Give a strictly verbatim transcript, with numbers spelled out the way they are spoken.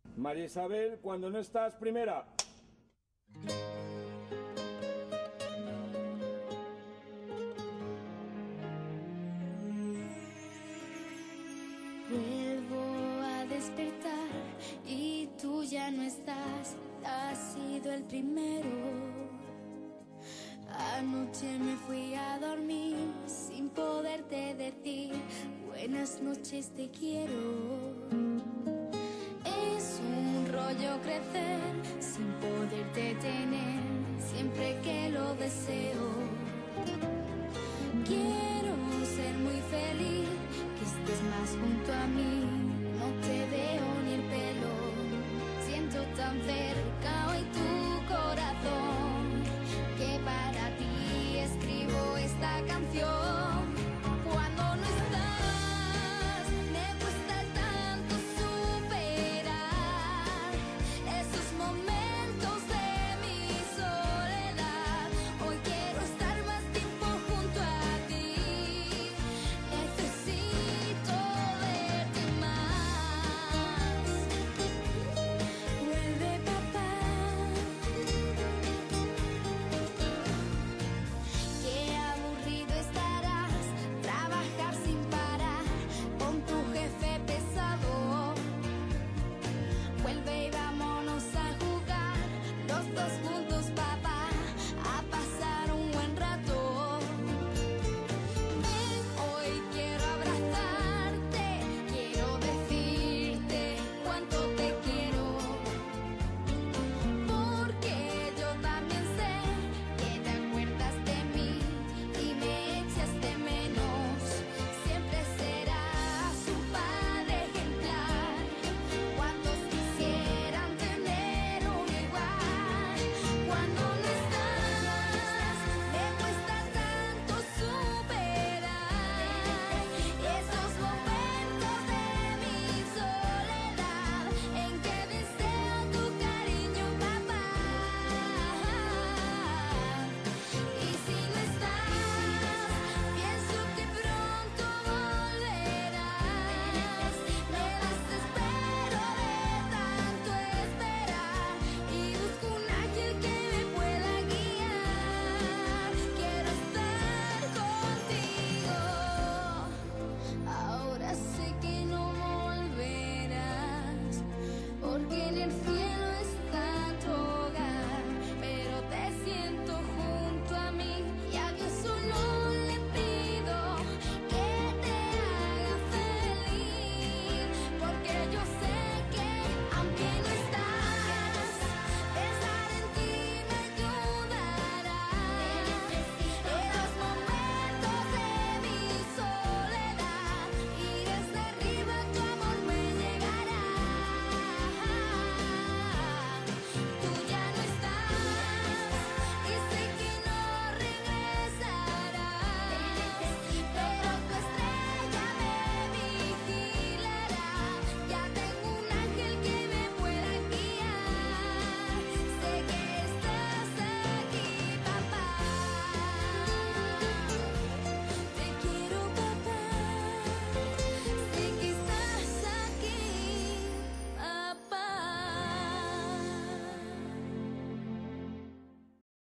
María Isabel, cuando no estás, primera. Vuelvo a despertar y tú ya no estás, has sido el primero. Anoche me fui a dormir sin poderte decir buenas noches, te quiero. Es un rollo crecer sin poderte tener siempre que lo deseo. Quiero ser muy feliz, que estés más junto a mí, no te veo ni el pelo. Siento tan cerca hoy tu corazón, que para ti escribo esta canción. Cuando no estás, me cuesta tanto superar esos momentos de mi soledad. Hoy quiero estar más tiempo junto a ti, necesito verte más. Vuelve, papá. Qué aburrido estarás, trabajar sin parar con tu jefe pesado. Vuelve y vámonos a jugar, los dos juntos, papá, a pasar un buen rato. Ven, hoy quiero abrazarte, quiero decirte cuánto te quiero. Porque yo también sé que te acuerdas de mí y me echas de menos. Siempre serás un padre ejemplar. ¿Cuántos quisieran tener uno igual? Cuando no estás, me cuesta tanto superar esos momentos de mi soledad, en que deseo tu cariño, papá. Y si no estás, pienso que pronto volverás. Me das espero de tanto esperar y busco un ángel que me pueda guiar. Quiero estar contigo. Ahora sé que no volverás, porque en el